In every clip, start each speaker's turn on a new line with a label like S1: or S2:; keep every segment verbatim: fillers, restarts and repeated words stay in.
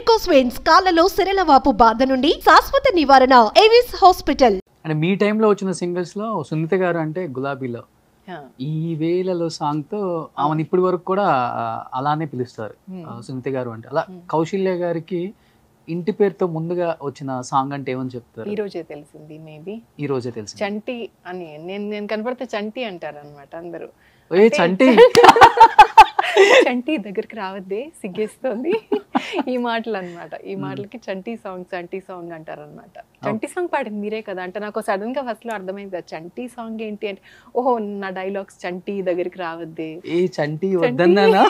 S1: Varicose veins కాళ్ళలో సిరల వాపు బాధ నుండి శాశ్వత నివారణ ఏవిస్ హాస్పిటల్.
S2: అంటే మీ టైంలో వచ్చిన సింగర్స్ లో సునీత గారు అంటే గులాబీలో ఈ వేలలో సాంగ్ తో ఆమెను ఇప్పటి వరకు కూడా అలానే పిలుస్తారు సునీత గారు అంటే. అలా కౌశల్య గారికి ఇంటి పేరుతో ముందుగా వచ్చిన సాంగ్ అంటే ఏమని చెప్తారు?
S3: ఈ రోజే తెలిసింది, మేబీ
S2: ఈ రోజే తెలిసింది.
S3: చంటి అని నేను నేను కనపడితే చంటి అంటారు అనమాట అందరూ.
S2: ఏ చంటి
S3: చంటి దగ్గరికి రావద్దే సిగ్గేస్తుంది ఈ మాటలు అనమాట. ఈ మాటలకి చంటి సాంగ్ చంటి సాంగ్ అంటారు అనమాట. చంటి సాంగ్ పాడింది మీరే కదా అంటే నాకు సడన్ గా ఫస్ట్ లో అర్థమైంది కదా చంటి సాంగ్ ఏంటి అంటే, ఓహో నా డైలాగ్స్ చంటి దగ్గరికి రావద్దే
S2: ఏ చంటి వద్దన్నానా.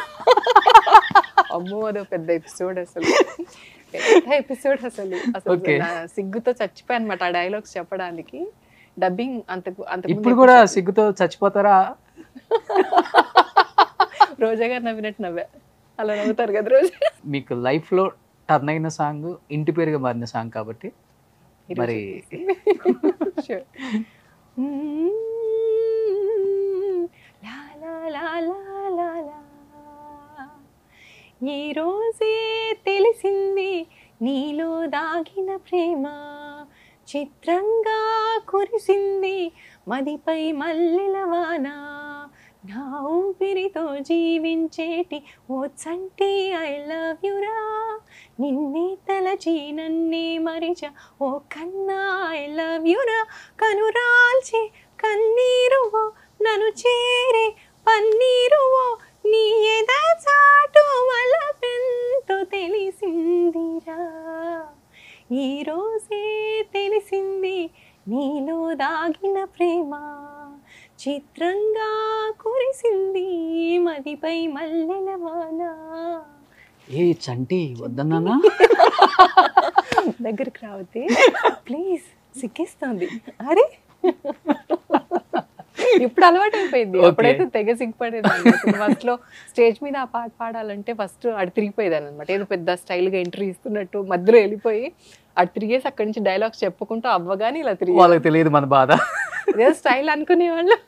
S3: అమ్మో అదో పెద్ద ఎపిసోడ్ అసలు, పెద్ద ఎపిసోడ్ అసలు. అసలు సిగ్గుతో చచ్చిపోయా అనమాట ఆ డైలాగ్స్ చెప్పడానికి. డబ్బింగ్ అంతకు అంత
S2: ఇప్పుడు కూడా సిగ్గుతో చచ్చిపోతారా?
S3: రోజా గారు నవ్వినట్టు నవ్వా, అలా నవ్వుతారు కదా రోజా.
S2: మీకు లైఫ్ లో టర్న్ అయిన సాంగ్ ఇంటి పేరుగా మారిన సాంగ్ కాబట్టి మరి
S3: ఈ రోజే తెలిసింది నీలో దాగిన ప్రేమ, చిత్రంగా కురిసింది మదిపై మల్లెల వాన, నా ఊపిరితో జీవించేటి ఓ చంటి ఐ లవ్ యురా, నిన్నే తలచి నన్నే మరిచ ఓ కన్నా ఐ లవ్ యురా, కనురాల్చి కన్నీరువో నన్ను చేరే పన్నీరువో, నీ ఎద చాటు వలపెంతో తెలిసిందిరా, ఈ రోజే తెలిసింది నీలో దాగిన ప్రేమ, చిత్రంగా కురిసింది మదిపై మల్లెల వాన.
S2: ఏ చంటి వద్దన్నానా?
S3: దగ్గరికి రావద్దే ప్లీజ్, సిగ్గేస్తుంది. అరే ఇప్పుడు అలవాటు అయిపోయింది, అప్పుడైతే తెగ సిగ్గుపడేదాన్ని. ఫస్ట్ లో స్టేజ్ మీద ఆ పాట పాడాలంటే ఫస్ట్ అటు తిరిగిపోయేదాన్ని అనమాట. ఏదో పెద్ద స్టైల్ గా ఎంట్రీ ఇస్తున్నట్టు మధ్యలో వెళ్ళిపోయి అటు తిరిగేసి అక్కడి నుంచి డైలాగ్స్ చెప్పుకుంటూ అవ్వగానే ఇలా తిరిగి,
S2: వాళ్ళకి తెలియదు మన బాధ,
S3: ఏదో స్టైల్ అనుకునేవాళ్ళు.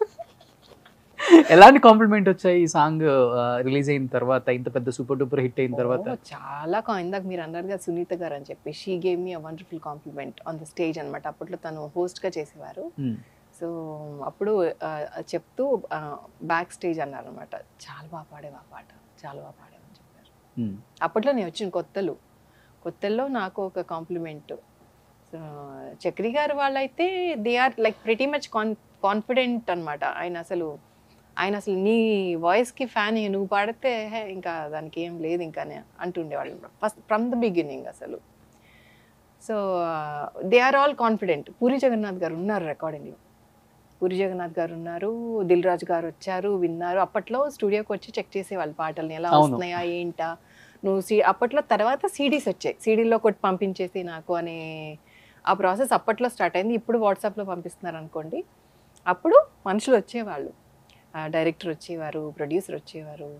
S2: ఎలాంటి కాంప్లిమెంట్ వచ్చాయి ఈ సాంగ్ రిలీజ్ అయిన తర్వాత, ఇంత పెద్ద సూపర్ డూపర్ హిట్ అయిన తర్వాత?
S3: చాలా ఇందాక మీరు అన్నారు కదా సునీత గారు అని చెప్పి, she gave me a wonderful compliment on the stage అనమాట. అప్పట్లో తను హోస్ట్ గా చేసేవారు. సో అప్పుడు చెప్తూ బ్యాక్ స్టేజ్ అన్నారు అనమాట, చాలా బాగా పాడేవి ఆ పాట, చాలా బాగా పాడేవని చెప్పారు. అప్పట్లో నేను వచ్చిన కొత్తలు కొత్తల్లో నాకు ఒక కాంప్లిమెంట్. సో చక్రి గారు వాళ్ళైతే they are like pretty much con confident అనమాట. ఆయన అసలు ఆయన అసలు నీ వాయిస్కి ఫ్యాన్, నువ్వు పాడితే ఇంకా దానికి ఏం లేదు ఇంకా అంటుండేవాళ్ళు ఫస్ట్ ఫ్రమ్ ద బిగినింగ్ అసలు. So they are all confident. Puri Jagannadh గారు ఉన్నారు రికార్డింగ్లో, పూరి జగన్నాథ్ గారు ఉన్నారు, దిల్ రాజు గారు వచ్చారు, విన్నారు. అప్పట్లో స్టూడియోకి వచ్చి చెక్ చేసేవాళ్ళు పాటల్ని ఎలా వస్తున్నాయా ఏంటా. నువ్వు సీ అప్పట్లో తర్వాత సీడీస్ వచ్చాయి, సీడీలో కొట్టి పంపించేసి నాకు అనే ఆ ప్రాసెస్ అప్పట్లో స్టార్ట్ అయింది. ఇప్పుడు వాట్సాప్లో పంపిస్తున్నారు అనుకోండి. అప్పుడు మనుషులు వచ్చేవాళ్ళు, డైరెక్టర్ వచ్చేవారు, ప్రొడ్యూసర్ వచ్చేవారు,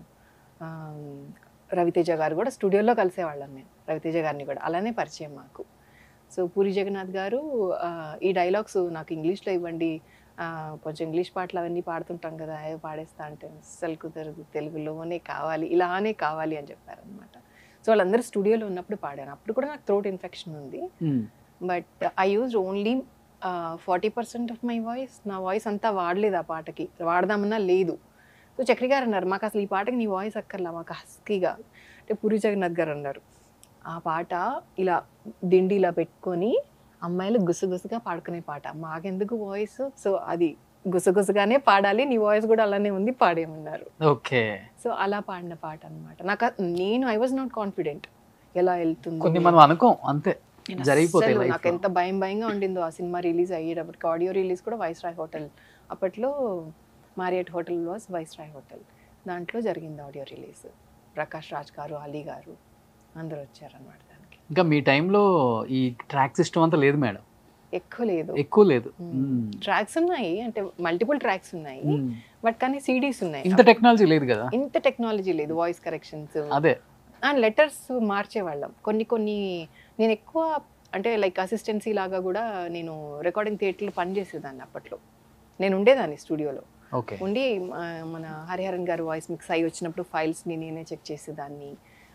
S3: రవితేజ గారు కూడా స్టూడియోలో కలిసేవాళ్ళం మేము, రవితేజ గారిని కూడా అలానే పరిచయం మాకు. సో పూరి జగన్నాథ్ గారు ఈ డైలాగ్స్ నాకు ఇంగ్లీష్లో ఇవ్వండి, కొంచెం ఇంగ్లీష్ పాటలు అవన్నీ పాడుతుంటాం కదా, అవి పాడేస్తా అంటే అస్సలు కుదరదు, తెలుగులోనే కావాలి, ఇలానే కావాలి అని చెప్పారనమాట. సో వాళ్ళందరూ స్టూడియోలో ఉన్నప్పుడు పాడాను. అప్పుడు కూడా నాకు థ్రోట్ ఇన్ఫెక్షన్ ఉంది, but I use only forty percent of my voice. నా వాయిస్ అంతా వాడలేదు ఆ పాటకి, వాడదామన్నా లేదు. సో చక్రి గారు అన్నారు, మాకు అసలు ఈ పాటకి నీ వాయిస్ అక్కర్లా, మాకు హస్కీగా. అంటే పూరి జగన్నాథ్ గారు అన్నారు, ఆ పాట ఇలా దిండి ఇలా పెట్టుకొని అమ్మాయిలు గుసగుసగా పాడుకునే పాట, మాకెందుకు వాయిస్, సో అది గుసగుసగానే పాడాలి, నీ వాయిస్ కూడా అలానే ఉంది పాడేయమన్నారు.
S2: ఓకే.
S3: సో అలా పాడిన పాట అనమాట. నాకు నేను ఐ వాజ్ నాట్ కాన్ఫిడెంట్ ఎలా వెళ్తుంది,
S2: మనం అనుకోం అంతే జరిగిపోతాయి.
S3: నాకు ఎంత భయం భయంగా ఉండిందో ఆ సినిమా రిలీజ్ అయ్యేటప్పటికి. ఆడియో రిలీజ్ కూడా వైస్రాయ్ హోటల్, అప్పట్లో Marriott hotel was Viceroy hotel, దాంట్లో జరిగింది ఆడియో రిలీజ్. ప్రకాష్ రాజ్ గారు, అలీ గారు అందరూ వచ్చారనమాట దానికి.
S2: ఇంకా మీ టైంలో ఈ ట్రాక్ సిస్టమ్ అంతా లేదు మేడం?
S3: ఎక్కువ లేదు,
S2: ఎక్కువ లేదు.
S3: ట్రాక్స్ ఉన్నాయి అంటే మల్టిపుల్ ట్రాక్స్ ఉన్నాయి, బట్ కానీ సీడీస్ ఉన్నాయి.
S2: ఇంత టెక్నాలజీ లేదు కదా,
S3: ఇంత టెక్నాలజీ లేదు. వాయిస్ కరెక్షన్స్
S2: అదే
S3: అండ్ లెటర్స్ మార్చేవాళ్ళం కొన్ని కొన్ని. నేను ఎక్కువ అంటే లైక్ అసిస్టెన్సీ లాగా కూడా నేను రికార్డింగ్ థియేటర్లో పనిచేసేదాన్ని అప్పట్లో. నేను ఉండేదాన్ని స్టూడియోలో ఉండి మన హరిహరన్ గారు వాయిస్ మిక్స్ అయ్యి వచ్చినప్పుడు ఫైల్స్ని నేనే చెక్ చేసేదాన్ని.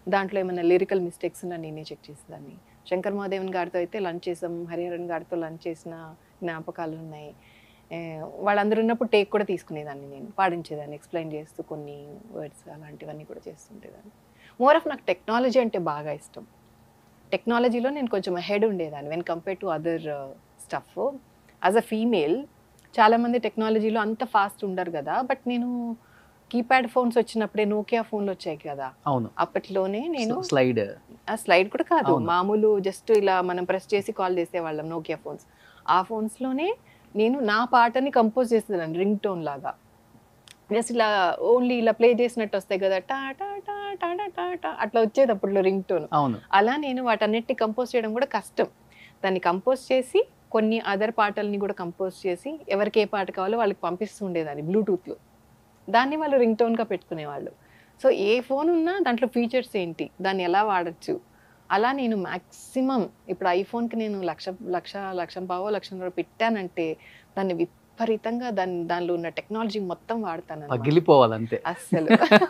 S3: దాంట్లో ఏమైనా లిరికల్ మిస్టేక్స్ ఉన్నా నేనే చెక్ చేసేదాన్ని. శంకర్ మహాదేవన్ గారితో అయితే లంచ్ చేసాం, హరిహరన్ గారితో లంచ్ చేసిన జ్ఞాపకాలు ఉన్నాయి. వాళ్ళందరూ ఉన్నప్పుడు టేక్ కూడా తీసుకునేదాన్ని, నేను పాడించేదాన్ని ఎక్స్ప్లెయిన్ చేస్తూ కొన్ని వర్డ్స్ అలాంటివన్నీ కూడా చేస్తుండేదాన్ని. మోర్ ఆఫ్ నాకు టెక్నాలజీ అంటే బాగా ఇష్టం. టెక్నాలజీలో నేను కొంచెం హెడ్ ఉండేదాన్ని when compare to other stuff. As a female చాలామంది టెక్నాలజీలో అంత ఫాస్ట్ ఉండరు కదా, బట్ నేను కీప్యాడ్ ఫోన్స్ వచ్చినప్పుడే నోకియా ఫోన్లు వచ్చాయి కదా,
S2: అవును,
S3: అప్పట్లోనే నేను
S2: స్లైడ్
S3: ఆ స్లైడ్ కూడా కాదు, మామూలు జస్ట్ ఇలా మనం ప్రెస్ చేసి కాల్ చేసేవాళ్ళం నోకియా ఫోన్స్. ఆ ఫోన్స్లోనే నేను నా పాటని కంపోజ్ చేసేదాన్ని రింగ్ టోన్ లాగా. జస్ట్ ఇలా ఓన్లీ ఇలా ప్లే చేసినట్టు వస్తాయి కదా, టా టా టా టా టా టా అట్లా వచ్చేది అప్పట్లో రింగ్ టోన్. అలా నేను వాటన్నిటిని కంపోజ్ చేయడం కూడా కష్టం. దాన్ని కంపోజ్ చేసి కొన్ని అదర్ పాటల్ని కూడా కంపోజ్ చేసి ఎవరికి ఏ పాట కావాలో వాళ్ళకి పంపిస్తూ ఉండేదాన్ని బ్లూటూత్లో. దాన్ని వాళ్ళు రింగ్ టోన్గా పెట్టుకునేవాళ్ళు. సో ఏ ఫోన్ ఉన్నా దాంట్లో ఫీచర్స్ ఏంటి, దాన్ని ఎలా వాడచ్చు, అలా నేను మ్యాక్సిమం ఇప్పుడు ఐఫోన్కి నేను లక్ష లక్ష లక్షం పావో లక్షన్నర పెట్టానంటే దాన్ని విపరీతంగా దాని దానిలో ఉన్న టెక్నాలజీ మొత్తం వాడతాను.
S2: పగిలిపోవాలంతే
S3: అస్సలు.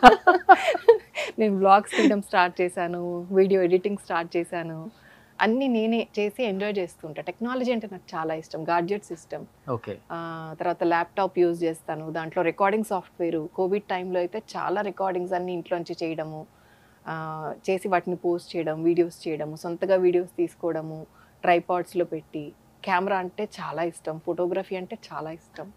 S3: నేను బ్లాగ్స్ తీయడం స్టార్ట్ చేశాను, వీడియో ఎడిటింగ్ స్టార్ట్ చేశాను, అన్నీ నేనే చేసి ఎంజాయ్ చేస్తుంటా. టెక్నాలజీ అంటే నాకు చాలా ఇష్టం, గాడ్జెట్స్ ఇష్టం.
S2: ఓకే.
S3: తర్వాత ల్యాప్టాప్ యూజ్ చేస్తాను, దాంట్లో రికార్డింగ్ సాఫ్ట్వేర్. కోవిడ్ టైంలో అయితే చాలా రికార్డింగ్స్ అన్ని ఇంట్లోంచి చేయడము, చేసి వాటిని పోస్ట్ చేయడం, వీడియోస్ చేయడము, సొంతగా వీడియోస్ తీసుకోవడము, ట్రైపాడ్స్లో పెట్టి. కెమెరా అంటే చాలా ఇష్టం, ఫోటోగ్రఫీ అంటే చాలా ఇష్టం.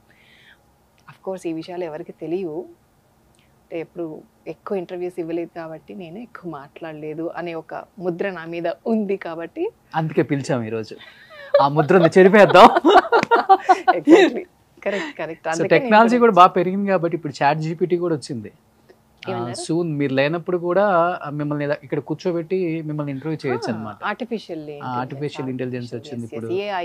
S3: అఫ్ కోర్స్ ఈ విషయాలు ఎవరికి తెలియవు, అంటే ఎప్పుడు ఎక్కువ ఇంటర్వ్యూస్ ఇవ్వలేదు కాబట్టి నేను ఎక్కువ మాట్లాడలేదు అనే ఒక ముద్ర నా మీద ఉంది కాబట్టి
S2: అందుకే పిలిచాం ఈరోజు, ఆ ముద్రను చెరిపేద్దాం.
S3: Exactly, correct correct.
S2: టెక్నాలజీ కూడా బాగా పెరిగింది కాబట్టి ఇప్పుడు చాట్ జీపీటీ కూడా వచ్చింది. సూన్ మీరు లేనప్పుడు కూడా మిమ్మల్ని ఇక్కడ కూర్చోబెట్టి మిమ్మల్ని ఇంటర్వ్యూ చేయొచ్చు అన్నమాట.
S3: ఆర్టిఫిషియల్
S2: ఆర్టిఫిషియల్ ఇంటెలిజెన్స్ వచ్చింది ఇప్పుడు.
S3: ఏఐ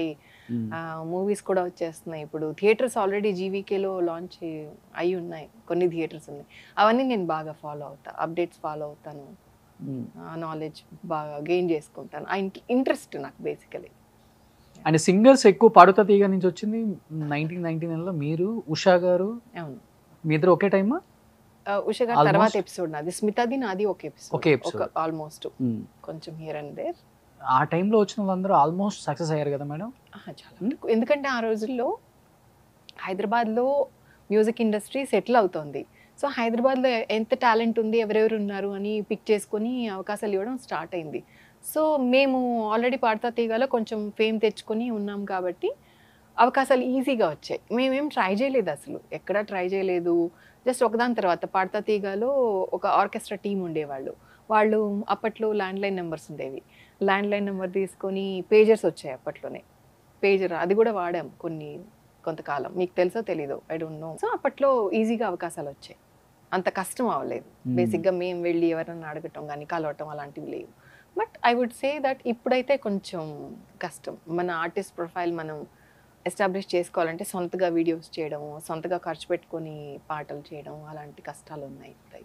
S3: మూవీస్ కూడా వచ్చేస్తున్నాయి ఇప్పుడు. థియేటర్స్ ఆల్రెడీ జీవీకేలో లాంచ్ అయి ఉన్నాయి, కొన్ని థియేటర్స్ ఉన్నాయి. అవన్నీ నేను బాగా ఫాలో అవుతా, అప్డేట్స్ ఫాలో అవుతాను, నాలెడ్జ్ బాగా గెయిన్ చేసుకుంటాను. ఆ ఇంట్రెస్ట్ నాకు బేసికలీ.
S2: అండ్ సింగర్స్ ఎక్కువ పాడుతా తీగ నుంచి వచ్చింది నైన్టీన్ నైన్టీ నైన్లో మీరు, ఉషా గారు.
S3: అవును,
S2: మీ ఇద్దరు ఒకే టైమా?
S3: ఉషా గారి తర్వాత ఎపిసోడ్ నాది, స్మితాది నాది ఒకే ఎపిసోడ్,
S2: ఒకే ఎపిసోడ్
S3: ఆల్మోస్ట్, కొంచెం హియర్ అండ్ దేర్.
S2: ఆ టైంలో వచ్చిన వాళ్ళందరూ ఆల్మోస్ట్ సక్సెస్ అయ్యారు కదా మేడం?
S3: చాలా, ఎందుకంటే ఆ రోజుల్లో హైదరాబాద్లో మ్యూజిక్ ఇండస్ట్రీ సెటిల్ అవుతోంది. సో హైదరాబాద్లో ఎంత టాలెంట్ ఉంది, ఎవరెవరు ఉన్నారు అని పిక్ చేసుకొని అవకాశాలు ఇవ్వడం స్టార్ట్ అయింది. సో మేము ఆల్రెడీ పాడతా తీగలో కొంచెం ఫేమ్ తెచ్చుకొని ఉన్నాం కాబట్టి అవకాశాలు ఈజీగా వచ్చాయి. మేమేం ట్రై చేయలేదు, అసలు ఎక్కడా ట్రై చేయలేదు. జస్ట్ ఒకదాని తర్వాత పాడతా తీగలో ఒక ఆర్కెస్ట్రా టీం ఉండేవాళ్ళు. వాళ్ళు అప్పట్లో ల్యాండ్లైన్ నెంబర్స్ ఉండేవి, ల్యాండ్లైన్ నెంబర్ తీసుకొని పేజర్స్ వచ్చాయి అప్పట్లోనే, పేజర్ అది కూడా వాడాం కొన్ని కొంతకాలం. మీకు తెలుసో తెలీదో, ఐ డోంట్ నో. సో అప్పట్లో ఈజీగా అవకాశాలు వచ్చాయి, అంత కష్టం అవ్వలేదు. బేసిక్గా మేము వెళ్ళి ఎవరైనా అడగటం కానీ కలవటం అలాంటివి లేవు. But I would say that ఇప్పుడైతే కొంచెం కష్టం. మన ఆర్టిస్ట్ ప్రొఫైల్ మనం ఎస్టాబ్లిష్ చేసుకోవాలంటే సొంతగా వీడియోస్ చేయడము, సొంతగా ఖర్చు పెట్టుకొని పాటలు చేయడం, అలాంటి కష్టాలు ఉన్నాయి.